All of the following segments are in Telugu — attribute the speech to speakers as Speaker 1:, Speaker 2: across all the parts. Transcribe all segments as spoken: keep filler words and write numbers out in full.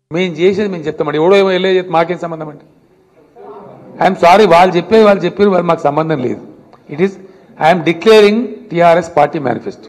Speaker 1: మేము చేసేది మేము చెప్తామండి. ఎవడో ఏమో వెళ్ళే చెప్తే మాకేం సంబంధం అండి? ఐఎమ్ సారీ, వాళ్ళు చెప్పేది వాళ్ళు చెప్పారు, వాళ్ళు మాకు సంబంధం లేదు. It is I'm declaring TRS party manifesto.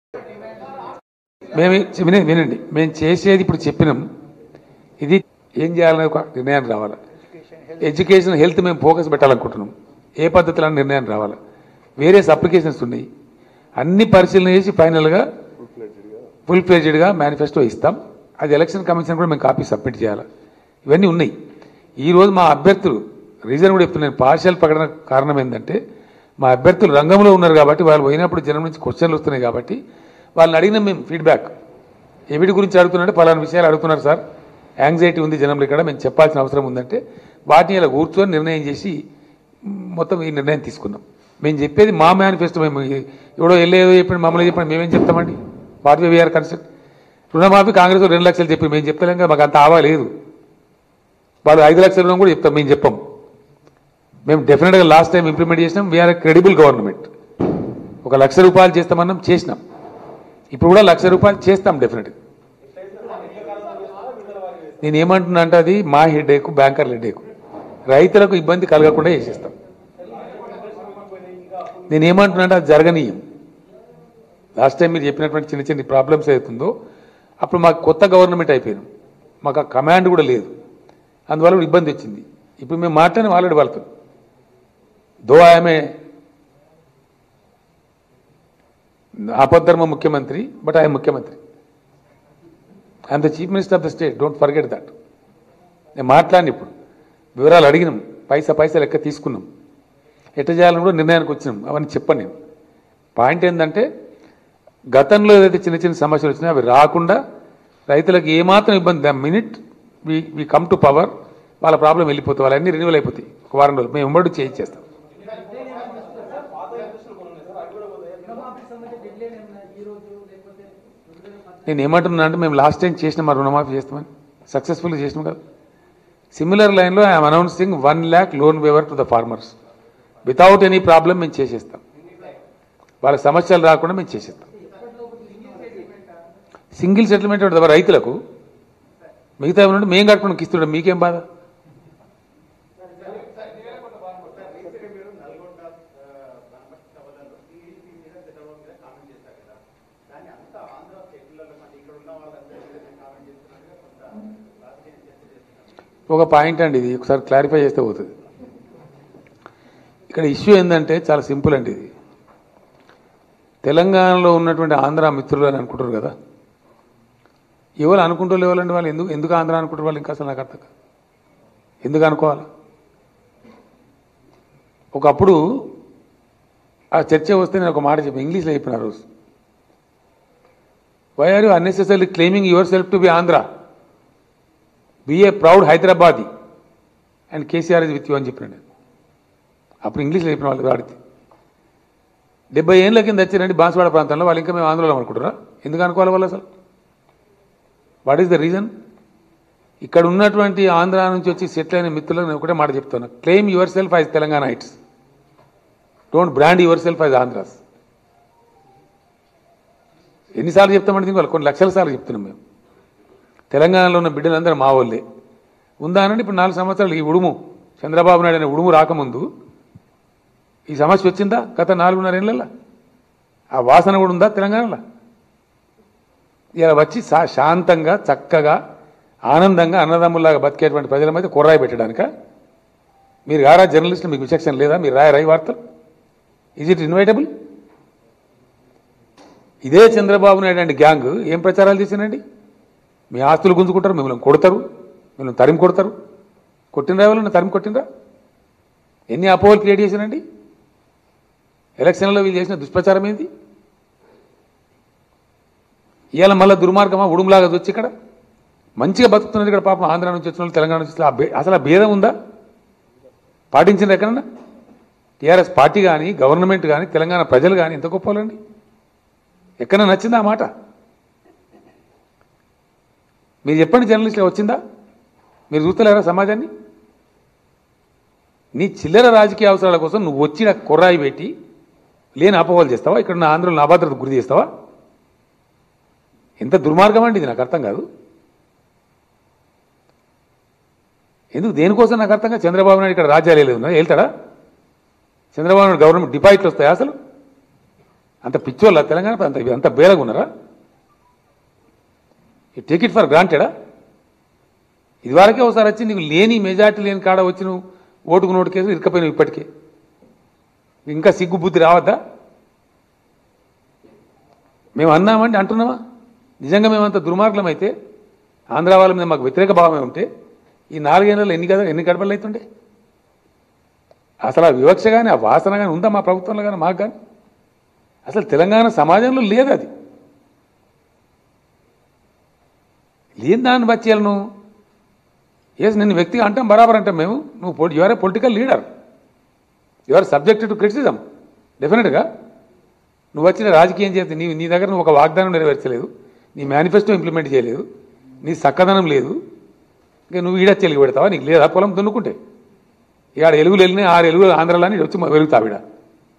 Speaker 1: మేము వినే వినండి, మేము చేసేది ఇప్పుడు చెప్పినాం. ఇది ఏం చేయాలనే ఒక నిర్ణయం రావాలి. ఎడ్యుకేషన్, హెల్త్ మేము ఫోకస్ పెట్టాలనుకుంటున్నాం. ఏ పద్ధతిలో నిర్ణయం రావాలి. వేరియస్ అప్లికేషన్స్ ఉన్నాయి, అన్ని పరిశీలన చేసి ఫైనల్గా ఫుల్ ఫ్లెడ్జ్డ్గా మేనిఫెస్టో ఇస్తాం. అది ఎలక్షన్ కమిషన్ కూడా మేము కాపీ సబ్మిట్ చేయాలి. ఇవన్నీ ఉన్నాయి. ఈరోజు మా అభ్యర్థులు రీజన్ కూడా చెప్తున్నాను, పార్షియల్ ప్రకటన కారణం ఏంటంటే మా అభ్యర్థులు రంగంలో ఉన్నారు కాబట్టి, వాళ్ళు పోయినప్పుడు జనం నుంచి క్వశ్చన్లు వస్తున్నాయి కాబట్టి వాళ్ళని అడిగిన మేము ఫీడ్బ్యాక్ ఎవిడి గురించి అడుగుతున్నారంటే పలానా విషయాలు అడుగుతున్నారు సార్, యాంగ్జైటీ ఉంది జనంలో, ఇక్కడ మేము చెప్పాల్సిన అవసరం ఉందంటే వాటిని ఇలా కూర్చొని నిర్ణయం చేసి మొత్తం ఈ నిర్ణయం తీసుకున్నాం. మేము చెప్పేది మా మేనిఫెస్టో. మేము ఎవడో వెళ్ళేదో చెప్పండి, మమ్మల్ని చెప్పండి, మేమేం చెప్తామండి? What way we're concern. రుణమాఫీ కాంగ్రెస్ రెండు లక్షలు చెప్పి మేము చెప్తలేం కదా, మాకు అంత ఆవా లేదు. వాళ్ళు ఐదు లక్షల రుణం కూడా చెప్తాం, మేము చెప్పాం. మేము డెఫినెట్గా లాస్ట్ టైం ఇంప్లిమెంట్ చేసినాం. We're credible government. ఒక లక్ష రూపాయలు చేస్తామన్నాం, చేసినాం. ఇప్పుడు కూడా లక్ష రూపాయలు చేస్తాం డెఫినెట్గా. నేను ఏమంటున్నా అంటే అది మా హెడేకు, బ్యాంకర్ల హెడేకు. రైతులకు ఇబ్బంది కలగకుండా చేసేస్తాం. నేను ఏమంటున్నా అంటే అది జరగనీయం. లాస్ట్ టైం మీరు చెప్పినటువంటి చిన్న చిన్న ప్రాబ్లమ్స్ అవుతుందో అప్పుడు మాకు కొత్త గవర్నమెంట్ అయిపోయాను, మాకు ఆ కమాండ్ కూడా లేదు, అందువల్ల ఇబ్బంది వచ్చింది. ఇప్పుడు మేము మాట్లాడిన ఆల్రెడీ వాళ్ళతో దో ఆమె ఆపద్ధర్మ ముఖ్యమంత్రి, బట్ ఐఎమ్ ముఖ్యమంత్రి, I'm the chief minister of the state, don't forget that. నేను మాట్లాడిన ఇప్పుడు వివరాలు అడిగినాం, పైసా పైసా లెక్క తీసుకున్నాం, ఎట్ట చేయాలని కూడా నిర్ణయానికి వచ్చినాం. అవన్నీ చెప్పను నేను. పాయింట్ ఏంటంటే గతంలో ఏదైతే చిన్న చిన్న సమస్యలు వచ్చినాయో అవి రాకుండా రైతులకు ఏమాత్రం ఇబ్బంది, the minute we we come to power వాళ్ళ ప్రాబ్లం వెళ్ళిపోతాయి, వాళ్ళన్నీ రెన్యువల్ అయిపోతాయి ఒక వారం రోజులు. మేము ఉమ్మడి చేయించేస్తాం. నేను ఏమంటున్నా అంటే మేము లాస్ట్ టైం చేసిన మా రుణమాఫీ చేస్తామని సక్సెస్ఫుల్గా చేసినాం కదా. సిమిలర్ లైన్లో I'm announcing one lakh loan waiver to the farmers without any problem. మేము చేసేస్తాం, వాళ్ళ సమస్యలు రాకుండా మేము చేసేస్తాం. సింగిల్ సెటిల్మెంట్ ఉంటుంది రైతులకు, మిగతా ఏమన్నా మేము కట్టుకుని ఇస్తుంటాం, మీకేం బాధ? ఒక పాయింట్ అండి, ఇది ఒకసారి క్లారిఫై చేస్తే పోతుంది. ఇక్కడ ఇష్యూ ఏంటంటే చాలా సింపుల్ అండి. ఇది తెలంగాణలో ఉన్నటువంటి ఆంధ్ర మిత్రులు అని అనుకుంటారు కదా, ఎవరు అనుకుంటారు ఎవరండి వాళ్ళు? ఎందుకు ఎందుకు ఆంధ్ర అనుకుంటారు వాళ్ళు? ఇంకా అసలు నాకు అర్థం కాదు, ఎందుకు అనుకోవాలి? ఒకప్పుడు ఆ చర్చ వస్తే నేను ఒక మాట చెప్పాను, ఇంగ్లీష్లో చెప్పిన రోజు, why are you unnecessary claiming yourself to be Andhra, be a proud Hyderabadi and KCR is with you అని చెప్పినాడు. అప్పుడు ఇంగ్లీష్లో చెప్పిన వాళ్ళు వాడితే డెబ్బై ఏళ్ళ కింద వచ్చారండి బాన్సువాడ ప్రాంతంలో, వాళ్ళు ఇంకా మేము ఆంధ్రలో అనుకుంటారా? ఎందుకు అనుకోవాలి వాళ్ళు అసలు? What is the reason? ఇక్కడ ఉన్నటువంటి ఆంధ్ర నుంచి వచ్చి సెటిల్ అయిన మిత్రులకు నేను ఒకటే మాట చెప్తాను, claim yourself as Telangana ఇట్స్, don't brand yourself as Andhras. ఎన్నిసార్లు చెప్తామంటే దీనికి వాళ్ళు కొన్ని లక్షల సార్లు చెప్తున్నాం. మేము తెలంగాణలో ఉన్న బిడ్డలందరూ మా వాళ్ళే ఉందా అనండి. ఇప్పుడు నాలుగు సంవత్సరాలు ఈ ఉడుము చంద్రబాబు నాయుడు అనే ఉడుము రాకముందు ఈ సమస్య వచ్చిందా? గత నాలుగున్నర ఏళ్ళల్లో ఆ వాసన కూడా ఉందా తెలంగాణలో? ఇలా వచ్చి శాంతంగా చక్కగా ఆనందంగా అన్నదమ్ముల్లాగా బతికేటువంటి ప్రజల మధ్య కుర్రాయి పెట్టడానిక మీరు గారా జర్నలిస్టులు? మీకు విచక్షణ లేదా? మీరు రాయ రాయి వార్తలు? Is it inevitable? ఇదే చంద్రబాబు నాయుడు అండి గ్యాంగ్ ఏం ప్రచారాలు చేశానండి? మీ ఆస్తులు గుంజుకుంటారు, మిమ్మల్ని కొడతారు, మిమ్మల్ని తరిమి కొడతారు. కొట్టినరా వాళ్ళు? తరిమి కొట్టినరా? ఎన్ని అపోహలు క్రియేట్ చేశానండి? ఎలక్షన్లో వీళ్ళు చేసిన దుష్ప్రచారం ఏంది? ఇవాళ మళ్ళీ దుర్మార్గమా ఉడుములాగా వచ్చి ఇక్కడ మంచిగా బతుకుతున్నారు ఇక్కడ పాపం ఆంధ్ర నుంచి వచ్చిన వాళ్ళు, తెలంగాణ నుంచి అసలు ఆ భేదం ఉందా? పాటించిన ఎక్కడన్నా టీఆర్ఎస్ పార్టీ కానీ గవర్నమెంట్ కానీ తెలంగాణ ప్రజలు కానీ ఎంత గొప్పలండి? ఎక్కడ నచ్చిందా ఆ మాట? మీరు చెప్పండి, జర్నలిస్టులు వచ్చిందా? మీరు చూస్తలేరా సమాజాన్ని? నీ చిల్లర రాజకీయ అవసరాల కోసం నువ్వు వచ్చిన కుర్రాయి పెట్టి లేని అపోహలు చేస్తావా? ఇక్కడ నా ఆంధ్రలో నా భద్రత గురి చేస్తావా? ఎంత దుర్మార్గం అండి ఇది, నాకు అర్థం కాదు. ఎందుకు దేనికోసం నాకు అర్థంగా చంద్రబాబు నాయుడు ఇక్కడ రాజ్యాలు లేదు వెళ్తాడా? చంద్రబాబు నాయుడు గవర్నమెంట్ డిపాజిట్లు వస్తాయి అసలు? అంత పిచ్చోళ్ళ తెలంగాణ అంత అంత బేలగా ఉన్నారా? యూ టేక్ ఇట్ ఫర్ గ్రాంటెడా? ఇదివరకే ఒకసారి వచ్చి నీకు లేని మెజార్టీ లేని కాడ వచ్చి నువ్వు ఓటుకు నోటు కేసు ఇరుకపోయినావు. ఇప్పటికే ఇంకా సిగ్గు బుద్ధి రావద్దా? మేము అన్నామంటే అంటున్నామా? నిజంగా మేమంత దుర్మార్గం అయితే ఆంధ్ర వాళ్ళ మీద మాకు వ్యతిరేక భావమే ఉంటే ఈ నాలుగేళ్లలో ఎన్ని కదా ఎన్ని గడపలు అవుతుండే? అసలు ఆ వివక్ష కానీ ఆ వాసన కానీ ఉందా మా ప్రభుత్వంలో కానీ మాకు కానీ? అసలు తెలంగాణ సమాజంలో లేదు. అది లేని దాన్ని బచ్చేయాలి నువ్వు. ఎస్ నిన్ను వ్యక్తిగా అంటాం, బరాబర్ అంటాం మేము. నువ్వు you're a political leader, you're subjected to criticism డెఫినెట్గా. నువ్వు వచ్చిన రాజకీయం చేస్తే నీ నీ దగ్గర నువ్వు ఒక వాగ్దానం నెరవేర్చలేదు, నీ మేనిఫెస్టో ఇంప్లిమెంట్ చేయలేదు, నీ చక్కదనం లేదు. ఇంకా నువ్వు ఈడ చెలుగు పెడతావా? నీకు లేదా పొలం దున్నుకుంటే? ఇవాడ ఎలుగులు వెళ్ళినాయి, ఆరు ఎలుగులు ఆంధ్రలోని వచ్చి వెలుగుతావు. ఈడ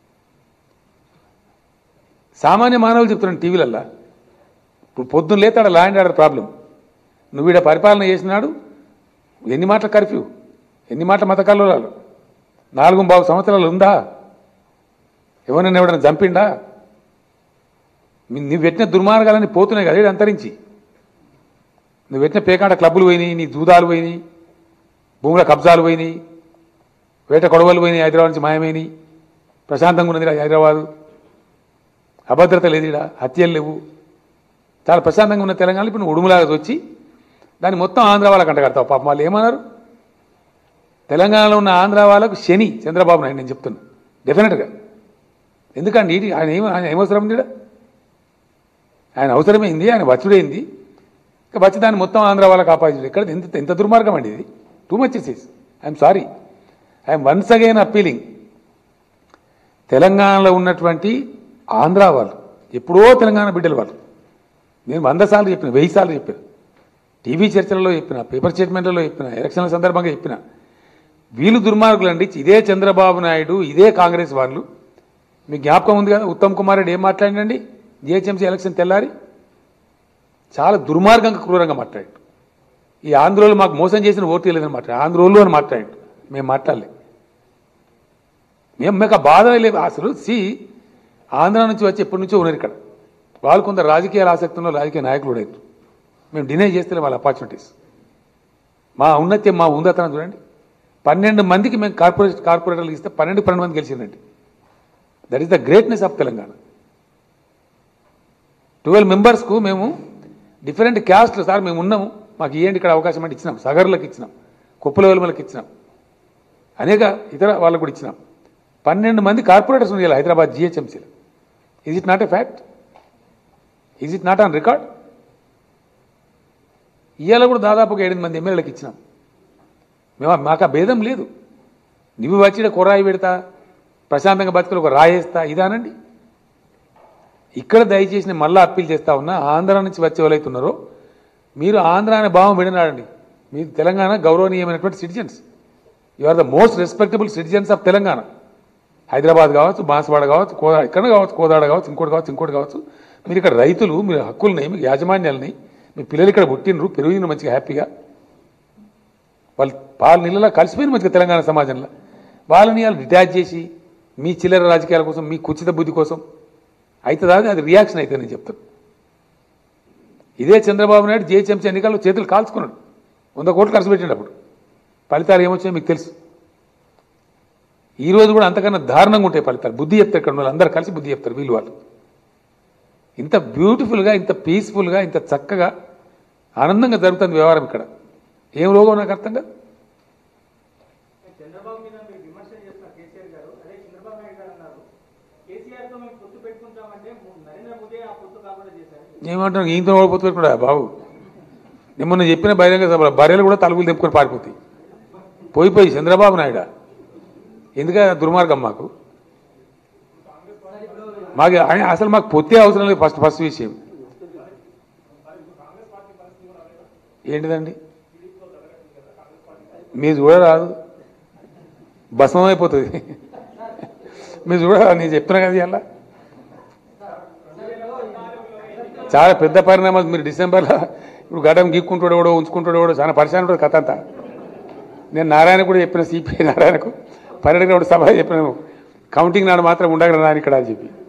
Speaker 1: సామాన్య మానవులు చెప్తున్నాను టీవీలల్లా. ఇప్పుడు పొద్దున్న లేతాడ లా అండ్ ఆర్డర్ ప్రాబ్లం. నువ్వు ఈడ పరిపాలన చేసినాడు ఎన్ని మాటల కర్ఫ్యూ, ఎన్ని మాటల మత కల్లోలాలు, నాలుగు బావు సంవత్సరాలు ఉందా? ఎవరైనా ఎవడన్నా చంపిండా? నువ్వు పెట్టిన దుర్మార్గాలని పోతున్నాయి కదా అంతరించి. నువ్వు పెట్టిన పేకాట క్లబ్బులు పోయినాయి, నీ జూదాలు పోయినాయి, భూముల కబ్జాలు పోయినాయి, వేట కొడవలు పోయినాయి, హైదరాబాద్ నుంచి మాయమైనవి. ప్రశాంతంగా ఉన్నది హైదరాబాదు, అభద్రత లేదు, ఇక్కడ హత్యలు లేవు, చాలా ప్రశాంతంగా ఉన్న తెలంగాణ ఇప్పుడు నువ్వు ఉడుములాగా వచ్చి దాన్ని మొత్తం ఆంధ్ర వాళ్ళకి అంటగడతావు. పాపం వాళ్ళు ఏమన్నారు? తెలంగాణలో ఉన్న ఆంధ్ర వాళ్ళకు శని చంద్రబాబు నాయుడు నేను చెప్తున్నా డెఫినెట్గా. ఎందుకండి ఇటు ఆయన ఏం ఆయన ఏమవసరం ఉంది? ఆయన అవసరమైంది, ఆయన వచ్చుడైంది. ఇంకా వచ్చి దాన్ని మొత్తం ఆంధ్ర వాళ్ళకి ఆపాదించడు. ఇక్కడ ఎంత ఎంత దుర్మార్గం అండి ఇది. Too much is is. I'm sorry, I'm once again appealing. తెలంగాణలో ఉన్నటువంటి ఆంధ్ర వాళ్ళు ఎప్పుడో తెలంగాణ బిడ్డలు వాళ్ళు. నేను వంద సార్లు చెప్పిన, వెయ్యి సార్లు చెప్పాను, టీవీ చర్చలలో చెప్పిన, పేపర్ స్టేట్మెంట్లలో చెప్పిన, ఎలక్షన్ల సందర్భంగా చెప్పిన. వీళ్ళు దుర్మార్గులు అండి. ఇదే చంద్రబాబు నాయుడు, ఇదే కాంగ్రెస్ వాళ్ళు. మీకు జ్ఞాపకం ఉంది కదా ఉత్తమ్ కుమార్ రెడ్డి ఏం మాట్లాడండి జిహెచ్ఎంసీ ఎలక్షన్ తెల్లారి? చాలా దుర్మార్గంగా క్రూరంగా మాట్లాడాడు. ఈ ఆంధ్రోలు మాకు మోసం చేసిన ఓటు లేదని మాట్లాడు, ఆంధ్రోలు అని మాట్లాడాడు. మేము మాట్లాడలే, మేము మీకు ఆ బాధ లేదు అసలు. సి ఆంధ్ర నుంచి వచ్చి ఎప్పటి నుంచో ఉన్నారు ఇక్కడ. వాళ్ళు కొందరు రాజకీయాల ఆసక్తి ఉన్న రాజకీయ నాయకులు కూడా అవుతారు. మేము డినై చేస్తే వాళ్ళ ఆపర్చునిటీస్. మా ఉన్నత్యం, మా ఉందతనం చూడండి. పన్నెండు మందికి మేము కార్పొరేట్ కార్పొరేటర్లు ఇస్తే పన్నెండు పన్నెండు మంది గెలిచిందండి. That is the greatness of Telangana. Twelve మెంబర్స్కు మేము డిఫరెంట్ క్యాస్ట్లు సార్ మేము ఉన్నాము, మాకు ఇవ్వండి ఇక్కడ అవకాశం అంటే ఇచ్చినాం. సగర్లకు ఇచ్చినాం, కుప్పల వెలుమలకు ఇచ్చినాం, అనేక ఇతర వాళ్ళకు కూడా ఇచ్చినాం. పన్నెండు మంది కార్పొరేటర్స్ ఉంది హైదరాబాద్ జిహెచ్ఎంసీలో. Is it not a fact? Is it not on record? ఇవాళ కూడా దాదాపుగా ఎనిమిది మంది ఎమ్మెల్యేలకు ఇచ్చినాం. మేము మాకు ఆ భేదం లేదు. నువ్వు వచ్చి కొరాయి పెడతా, ప్రశాంతంగా బతుకులు ఒక రాయేస్తా ఇదానండి. ఇక్కడ దయచేసి నేను మళ్ళీ అప్పీల్ చేస్తా ఉన్నా, ఆంధ్ర నుంచి వచ్చే వాళ్ళైతున్నారో మీరు ఆంధ్ర అనే భావం విడనాడండి. మీరు తెలంగాణ గౌరవనీయమైనటువంటి citizens. You are the most respectable citizens of Telangana. Hyderabad కావచ్చు, బాన్సువాడ కావచ్చు, కోదా ఇక్కడ కావచ్చు, కోదాడ కావచ్చు, ఇంకోటి కావచ్చు, ఇంకోటి కావచ్చు. మీరు ఇక్కడ రైతులు, మీరు హక్కులున్నాయి, మీకు యాజమాన్యాలున్నాయి, మీ పిల్లలు ఇక్కడ పుట్టినరు, పెరిగిన మంచిగా హ్యాపీగా, వాళ్ళు పాలు నీళ్ళలో కలిసిపోయిన మంచిగా తెలంగాణ సమాజంలో. వాళ్ళని వాళ్ళు డిటాచ్ చేసి మీ చిల్లర రాజకీయాల కోసం, మీ కుచిత బుద్ధి కోసం అవుతుందా? అది రియాక్షన్ అయితే నేను చెప్తాను. ఇదే చంద్రబాబు నాయుడు జిహెచ్ఎంసీ ఎన్నికల్లో చేతులు కాల్చుకున్నాడు, వంద కోట్లు ఖర్చు పెట్టినప్పుడు. ఫలితాలు ఏమొచ్చాయో మీకు తెలుసు. ఈ రోజు కూడా అంతకన్నా దారుణంగా ఉంటాయి ఫలితాలు. బుద్ధి చెప్తారు ఇక్కడ వాళ్ళు అందరూ కలిసి బుద్ధి చెప్తారు వీళ్ళు వాళ్ళు. ఇంత బ్యూటిఫుల్గా, ఇంత పీస్ఫుల్గా, ఇంత చక్కగా ఆనందంగా జరుగుతుంది వ్యవహారం ఇక్కడ. ఏం రోగం నాకు అర్థం కాదు. ఏమంటాను ఈయనతో ఓడిపోతు పెట్టుకున్నా బాబు. నిమ్మన్న చెప్పిన బహిరంగ సభ భార్యలు కూడా తలుపులు తెప్పుకొని పారిపోతాయి. పోయి పోయి చంద్రబాబు నాయుడు ఎందుక దుర్మార్గం మాకు మాకు అసలు మాకు పొత్తే అవసరం లేదు. ఫస్ట్ ఫస్ట్ విషయం ఏంటిదండి? మీరు చూడరాదు, భస్మం అయిపోతుంది. మీరు చూడరాదు, నేను చెప్తున్నా కదా ఇలా చాలా పెద్ద పరిణామాలు. మీరు డిసెంబర్లో ఇప్పుడు గడం గీక్కుంటాడు కూడా ఉంచుకుంటాడు కూడా చాలా పరిశాన్ ఉంటుంది కథ అంతా. నేను నారాయణ కూడా చెప్పిన సిపిఐ నారాయణకు పన్నెండు గ్రౌండ్ సభ చెప్పినాను కౌంటింగ్ నాడు మాత్రం ఉండగలరా ఇక్కడ అని చెప్పి